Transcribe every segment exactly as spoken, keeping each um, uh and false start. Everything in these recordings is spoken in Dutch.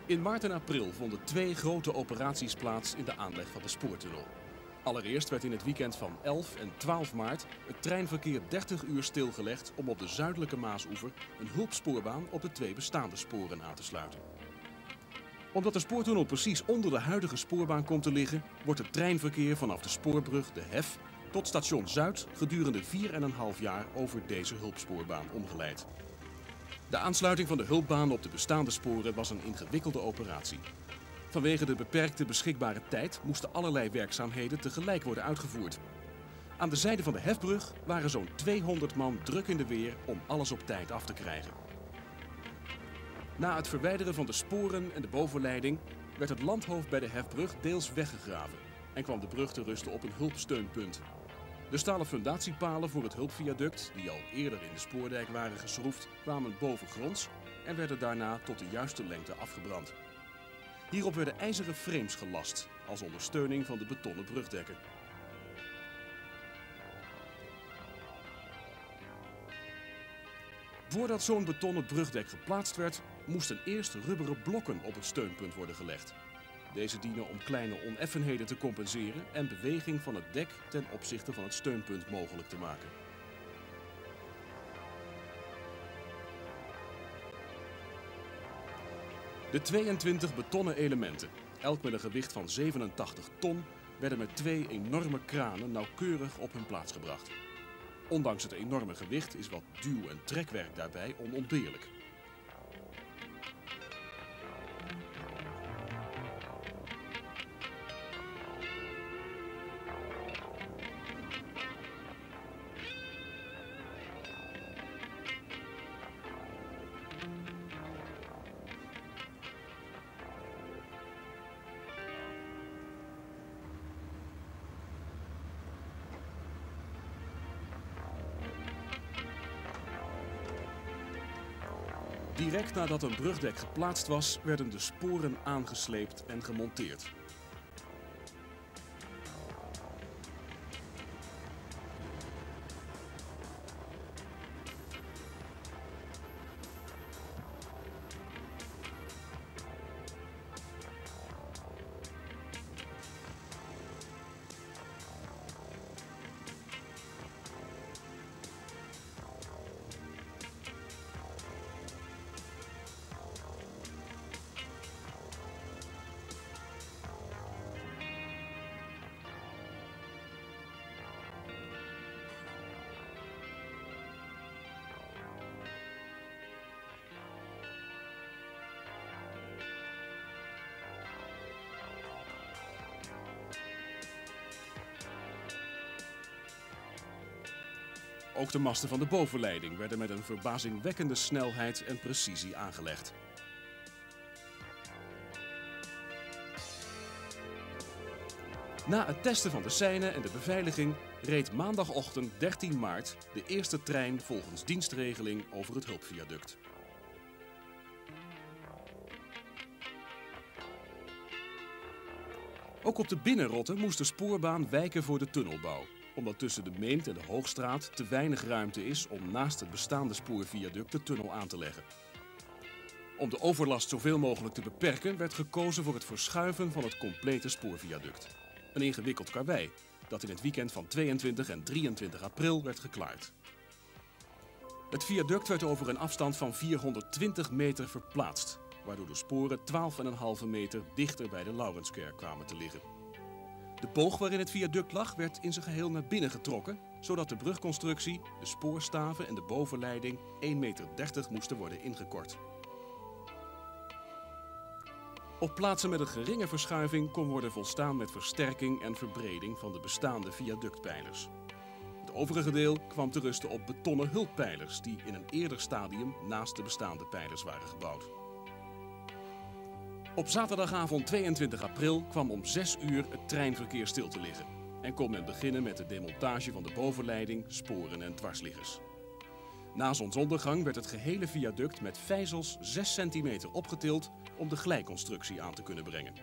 In maart en april vonden twee grote operaties plaats in de aanleg van de spoortunnel. Allereerst werd in het weekend van elf en twaalf maart het treinverkeer dertig uur stilgelegd om op de zuidelijke Maasoever een hulpspoorbaan op de twee bestaande sporen aan te sluiten. Omdat de spoortunnel precies onder de huidige spoorbaan komt te liggen, wordt het treinverkeer vanaf de spoorbrug De Hef tot station Zuid gedurende vier en een half jaar over deze hulpspoorbaan omgeleid. De aansluiting van de hulpbaan op de bestaande sporen was een ingewikkelde operatie. Vanwege de beperkte beschikbare tijd moesten allerlei werkzaamheden tegelijk worden uitgevoerd. Aan de zijde van de Hefbrug waren zo'n tweehonderd man druk in de weer om alles op tijd af te krijgen. Na het verwijderen van de sporen en de bovenleiding werd het landhoofd bij de Hefbrug deels weggegraven en kwam de brug te rusten op een hulpsteunpunt. De stalen fundatiepalen voor het hulpviaduct, die al eerder in de spoordijk waren geschroefd, kwamen bovengronds en werden daarna tot de juiste lengte afgebrand. Hierop werden ijzeren frames gelast als ondersteuning van de betonnen brugdekken. Voordat zo'n betonnen brugdek geplaatst werd, moesten eerst rubberen blokken op het steunpunt worden gelegd. Deze dienen om kleine oneffenheden te compenseren en beweging van het dek ten opzichte van het steunpunt mogelijk te maken. De tweeëntwintig betonnen elementen, elk met een gewicht van zevenentachtig ton, werden met twee enorme kranen nauwkeurig op hun plaats gebracht. Ondanks het enorme gewicht is wat duw- en trekwerk daarbij onontbeerlijk. Direct nadat een brugdek geplaatst was, werden de sporen aangesleept en gemonteerd. Ook de masten van de bovenleiding werden met een verbazingwekkende snelheid en precisie aangelegd. Na het testen van de seinen en de beveiliging reed maandagochtend dertien maart de eerste trein volgens dienstregeling over het hulpviaduct. Ook op de binnenrotte moest de spoorbaan wijken voor de tunnelbouw, omdat tussen de Meent en de Hoogstraat te weinig ruimte is om naast het bestaande spoorviaduct de tunnel aan te leggen. Om de overlast zoveel mogelijk te beperken werd gekozen voor het verschuiven van het complete spoorviaduct. Een ingewikkeld karwei dat in het weekend van tweeëntwintig en drieëntwintig april werd geklaard. Het viaduct werd over een afstand van vierhonderdtwintig meter verplaatst, waardoor de sporen twaalf komma vijf meter dichter bij de Laurenskerk kwamen te liggen. De boog waarin het viaduct lag werd in zijn geheel naar binnen getrokken, zodat de brugconstructie, de spoorstaven en de bovenleiding één komma dertig meter moesten worden ingekort. Op plaatsen met een geringe verschuiving kon worden volstaan met versterking en verbreding van de bestaande viaductpijlers. Het overige deel kwam te rusten op betonnen hulppijlers die in een eerder stadium naast de bestaande pijlers waren gebouwd. Op zaterdagavond tweeëntwintig april kwam om zes uur het treinverkeer stil te liggen en kon men beginnen met de demontage van de bovenleiding, sporen en dwarsliggers. Na zonsondergang werd het gehele viaduct met vijzels zes centimeter opgetild om de glijconstructie aan te kunnen brengen.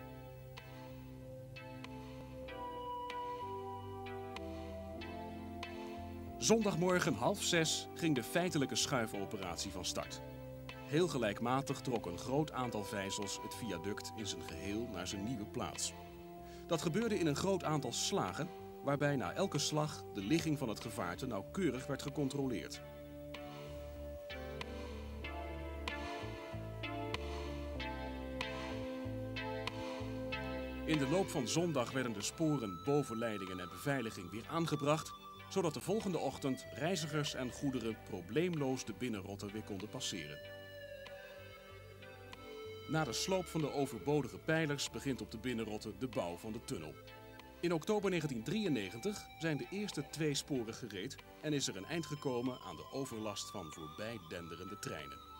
Zondagmorgen half zes ging de feitelijke schuifoperatie van start. Heel gelijkmatig trok een groot aantal vijzels het viaduct in zijn geheel naar zijn nieuwe plaats. Dat gebeurde in een groot aantal slagen, waarbij na elke slag de ligging van het gevaarte nauwkeurig werd gecontroleerd. In de loop van zondag werden de sporen, bovenleidingen en beveiliging weer aangebracht, zodat de volgende ochtend reizigers en goederen probleemloos de binnenrotte weer konden passeren. Na de sloop van de overbodige pijlers begint op de binnenrotte de bouw van de tunnel. In oktober negentien drieënnegentig zijn de eerste twee sporen gereed en is er een eind gekomen aan de overlast van voorbij denderende treinen.